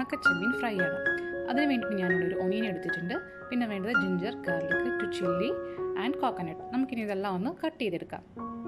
ഉണക്കച്ചെമ്മീൻ fry ആണ്. അതിന് വേണ്ടിയിട്ട് ഞാനിവിടെ ഒരു ഒനിയൻ എടുത്തിട്ടുണ്ട്. പിന്നെ വേണ്ടത് ginger, garlic, two chilli and coconut. നമുക്കിനി ഇതെല്ലാം ഒന്ന് കട്ട് ചെയ്തെടുക്കാം.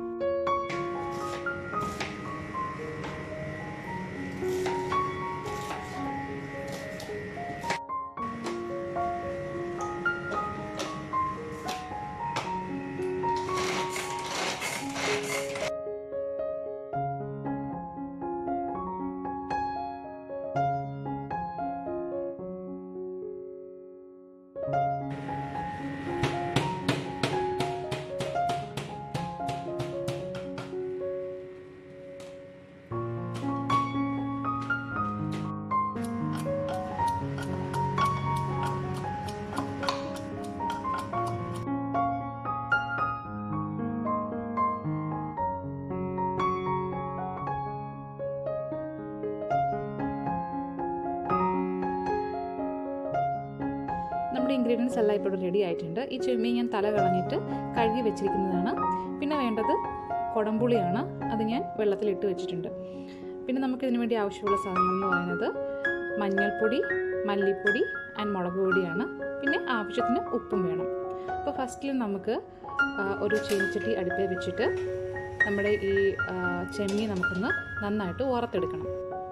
നമ്മുടെ ഇൻഗ്രീഡിയൻസ് എല്ലാം ഇപ്പോൾ റെഡി ആയിട്ടുണ്ട്. ഈ ചെമ്മീൻ ഞാൻ തല കളഞ്ഞിട്ട് കഴുകി വെച്ചിരിക്കുന്നതാണ്. പിന്നെ വേണ്ടത് കുടംപുളിയാണ്. അത് ഞാൻ വെള്ളത്തിലിട്ട് വെച്ചിട്ടുണ്ട്. പിന്നെ നമുക്കിതിനു വേണ്ടി ആവശ്യമുള്ള സാധനങ്ങൾ എന്ന് പറയുന്നത് മഞ്ഞൾപ്പൊടി, മല്ലിപ്പൊടി ആൻഡ് മുളക് പൊടിയാണ്. പിന്നെ ആവശ്യത്തിന് ഉപ്പും വേണം. അപ്പോൾ ഫസ്റ്റിൽ നമുക്ക് ഒരു ചീനിച്ചട്ടി അടുപ്പിൽ വെച്ചിട്ട് നമ്മുടെ ഈ ചെമ്മീൻ നമുക്കൊന്ന് നന്നായിട്ട് വറുത്തെടുക്കണം.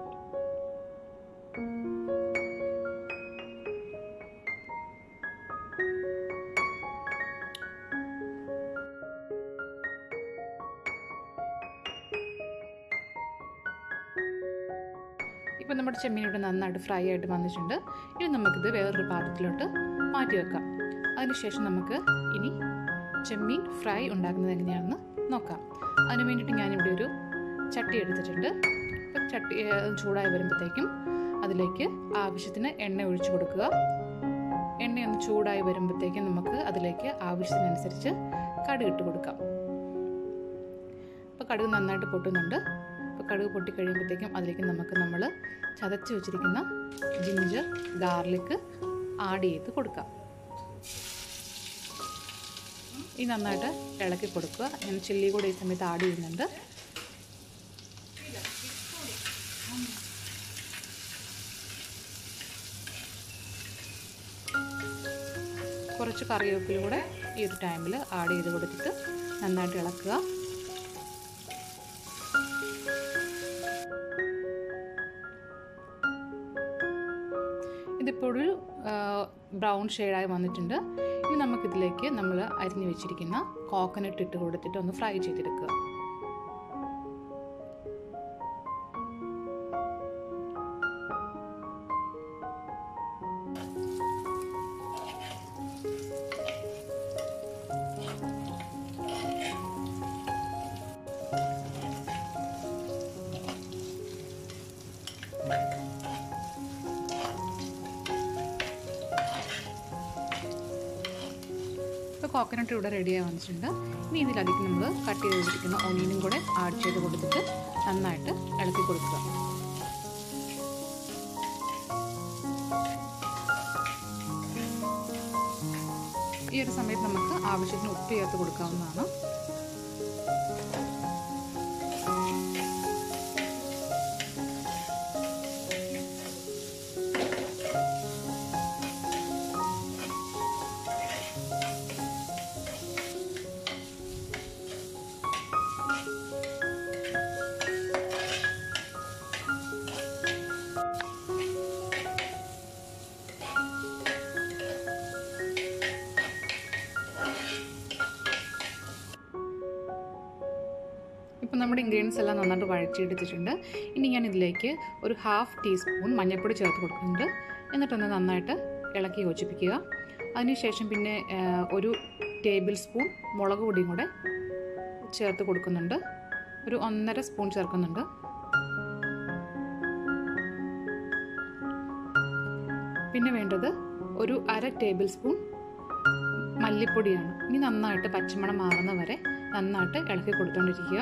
ഇപ്പോൾ നമ്മുടെ ചെമ്മീൻ ഇവിടെ നന്നായിട്ട് ഫ്രൈ ആയിട്ട് വന്നിട്ടുണ്ട്. ഇനി നമുക്കിത് വേറൊരു പാത്രത്തിലോട്ട് മാറ്റി വെക്കാം. അതിനുശേഷം നമുക്ക് ഇനി ചെമ്മീൻ ഫ്രൈ ഉണ്ടാക്കുന്നത് എങ്ങനെയാണെന്ന് നോക്കാം. അതിന് വേണ്ടിയിട്ട് ഞാനിവിടെ ഒരു ചട്ടി എടുത്തിട്ടുണ്ട്. ഇപ്പം ചട്ടി ചൂടായി വരുമ്പോഴത്തേക്കും അതിലേക്ക് ആവശ്യത്തിന് എണ്ണ ഒഴിച്ചു കൊടുക്കുക. എണ്ണയൊന്ന് ചൂടായി വരുമ്പോഴത്തേക്കും നമുക്ക് അതിലേക്ക് ആവശ്യത്തിനനുസരിച്ച് കടുക് ഇട്ട് കൊടുക്കാം. ഇപ്പോൾ കടുക് നന്നായിട്ട് പൊട്ടുന്നുണ്ട്. അപ്പോൾ കടുക് പൊട്ടിക്കഴിയുമ്പോഴത്തേക്കും അതിലേക്ക് നമ്മൾ ചതച്ച് വെച്ചിരിക്കുന്ന ജിഞ്ചർ, ഗാർലിക് ആഡ് ചെയ്ത് കൊടുക്കാം. ഈ നന്നായിട്ട് ഇളക്കി കൊടുക്കുക. ഞാൻ ചില്ലി കൂടെ ഈ സമയത്ത് ആഡ് ചെയ്യുന്നുണ്ട്. കുറച്ച് കറിവേപ്പില കൂടെ ഈ ഒരു ടൈമിൽ ആഡ് ചെയ്ത് കൊടുത്തിട്ട് നന്നായിട്ട് ഇളക്കുക. ഇതിപ്പോൾ ഒരു ബ്രൗൺ ഷെയ്ഡായി വന്നിട്ടുണ്ട്. ഇനി നമുക്കിതിലേക്ക് നമ്മൾ അരിഞ്ഞു വെച്ചിരിക്കുന്ന കോക്കനട്ട് ഇട്ട് കൊടുത്തിട്ട് ഒന്ന് ഫ്രൈ ചെയ്തെടുക്കുക. കോക്കനട്ട് ഇവിടെ റെഡിയായി വന്നിട്ടുണ്ട്. ഇനി ഇതിലധികം നമ്മൾ കട്ട് ചെയ്ത് വെച്ചിരിക്കുന്ന ഒനിയനും കൂടെ ആഡ് ചെയ്ത് കൊടുത്തിട്ട് നന്നായിട്ട് ഇളക്കി കൊടുക്കുക. ഈ ഒരു സമയത്ത് നമുക്ക് ആവശ്യത്തിന് ഉപ്പ് ചേർത്ത് കൊടുക്കാവുന്നതാണ്. ഇപ്പോൾ നമ്മുടെ ഇൻഗ്രീഡിയൻസ് എല്ലാം നന്നായിട്ട് വഴറ്റിയെടുത്തിട്ടുണ്ട്. ഇനി ഞാൻ ഇതിലേക്ക് ഒരു 1/2 ടീസ്പൂൺ മഞ്ഞൾപ്പൊടി ചേർത്ത് കൊടുക്കുന്നുണ്ട്. എന്നിട്ടൊന്ന് നന്നായിട്ട് ഇളക്കി യോജിപ്പിക്കുക. അതിനുശേഷം പിന്നെ ഒരു ടേബിൾ സ്പൂൺ മുളക് പൊടിയും കൂടെ ചേർത്ത് കൊടുക്കുന്നുണ്ട്. ഒരു 1.5 സ്പൂൺ ചേർക്കുന്നുണ്ട്. പിന്നെ വേണ്ടത് ഒരു 1/2 ടേബിൾ സ്പൂൺ മല്ലിപ്പൊടിയാണ്. ഇനി നന്നായിട്ട് പച്ചമണം മാറുന്ന വരെ നന്നായിട്ട് ഇളക്കി കൊടുത്തുകൊണ്ടിരിക്കുക.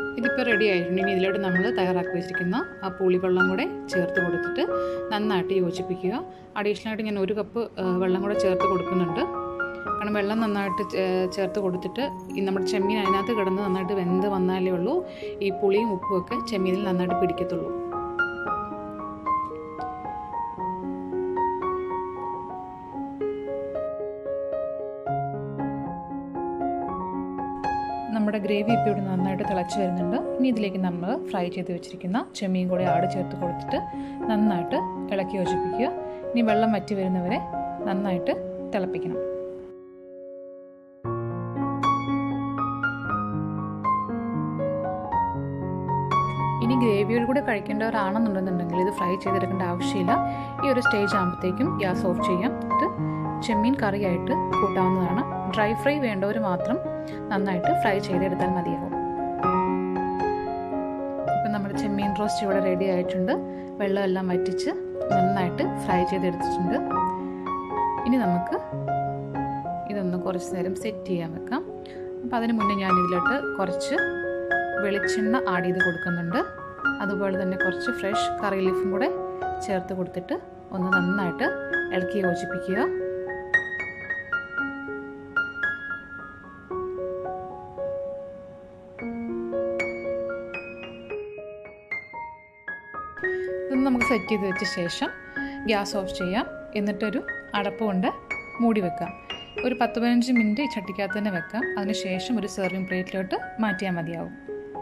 ഇതിപ്പോൾ റെഡി ആയിട്ടുണ്ട്. ഇനി ഇതിലോട്ട് നമ്മൾ തയ്യാറാക്കി വെച്ചിരിക്കുന്ന ആ പുളിവെള്ളം കൂടെ ചേർത്ത് കൊടുത്തിട്ട് നന്നായിട്ട് യോജിപ്പിക്കുക. അഡീഷണലായിട്ട് ഞാൻ 1 കപ്പ് വെള്ളം കൂടെ ചേർത്ത് കൊടുക്കുന്നുണ്ട്. കാരണം വെള്ളം നന്നായിട്ട് ചേർത്ത് കൊടുത്തിട്ട് നമ്മുടെ ചെമ്മീൻ അതിനകത്ത് കിടന്ന് നന്നായിട്ട് വെന്ത് വന്നാലേ ഉള്ളൂ ഈ പുളിയും ഉപ്പും ഒക്കെ ചെമ്മീനിൽ നന്നായിട്ട് പിടിക്കത്തുള്ളൂ. നമ്മുടെ ഗ്രേവി ഇപ്പോൾ ഇവിടെ നന്നായിട്ട് തിളച്ച് വരുന്നുണ്ട്. ഇനി ഇതിലേക്ക് നമ്മൾ ഫ്രൈ ചെയ്ത് വെച്ചിരിക്കുന്ന ചെമ്മീൻ കൂടെ ആട് ചേർത്ത് കൊടുത്തിട്ട് നന്നായിട്ട് ഇളക്കി യോജിപ്പിക്കുക. ഇനി വെള്ളം വറ്റി വരുന്നവരെ നന്നായിട്ട് തിളപ്പിക്കണം. ഇനി ഗ്രേവിയോട് കൂടെ കഴിക്കേണ്ടവരാണെന്നുണ്ടെന്നുണ്ടെങ്കിൽ ഇത് ഫ്രൈ ചെയ്തെടുക്കേണ്ട ആവശ്യമില്ല. ഈ ഒരു സ്റ്റേജ് ആകുമ്പോഴത്തേക്കും ഗ്യാസ് ഓഫ് ചെയ്യാം. ഇത് ചെമ്മീൻ കറിയായിട്ട് കൂട്ടാവുന്നതാണ്. ഡ്രൈ ഫ്രൈ വേണ്ടവർ മാത്രം നന്നായിട്ട് ഫ്രൈ ചെയ്തെടുത്താൽ മതിയാവും. ഇപ്പം നമ്മുടെ ചെമ്മീൻ റോസ്റ്റ് ഇവിടെ റെഡി ആയിട്ടുണ്ട്. വെള്ളമെല്ലാം വറ്റിച്ച് നന്നായിട്ട് ഫ്രൈ ചെയ്തെടുത്തിട്ടുണ്ട്. ഇനി നമുക്ക് ഇതൊന്ന് കുറച്ച് നേരം സെറ്റ് ചെയ്യാൻ വെക്കാം. അപ്പം അതിന് മുന്നേ ഞാൻ ഇതിലോട്ട് കുറച്ച് വെളിച്ചെണ്ണ ആഡ് ചെയ്ത് കൊടുക്കുന്നുണ്ട്. അതുപോലെ തന്നെ കുറച്ച് ഫ്രഷ് കറി ലീഫും കൂടെ ചേർത്ത് കൊടുത്തിട്ട് ഒന്ന് നന്നായിട്ട് ഇളക്കി യോജിപ്പിക്കുക. ഇതൊന്ന് നമുക്ക് സെറ്റ് ചെയ്ത് വെച്ച ശേഷം ഗ്യാസ് ഓഫ് ചെയ്യാം. എന്നിട്ടൊരു അടപ്പ് കൊണ്ട് മൂടി വെക്കാം. ഒരു 10-15 മിനിറ്റ് ഈ ചട്ടിക്കകത്ത് തന്നെ വെക്കാം. അതിനുശേഷം ഒരു സെർവിങ് പ്ലേറ്റിലോട്ട് മാറ്റിയാൽ മതിയാവും.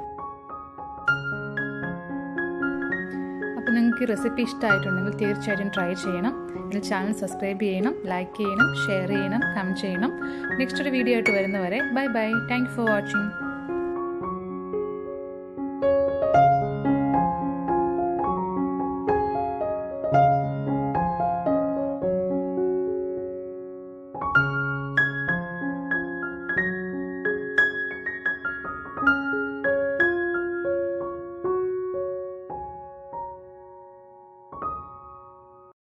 അപ്പോൾ നിങ്ങൾക്ക് ഈ റെസിപ്പി ഇഷ്ടമായിട്ടുണ്ടെങ്കിൽ തീർച്ചയായിട്ടും ട്രൈ ചെയ്യണം. എൻ്റെ ചാനൽ സബ്സ്ക്രൈബ് ചെയ്യണം, ലൈക്ക് ചെയ്യണം, ഷെയർ ചെയ്യണം, കമൻറ്റ് ചെയ്യണം. നെക്സ്റ്റ് ഒരു വീഡിയോ ആയിട്ട് വരുന്നവരെ bye bye. Thank you for watching.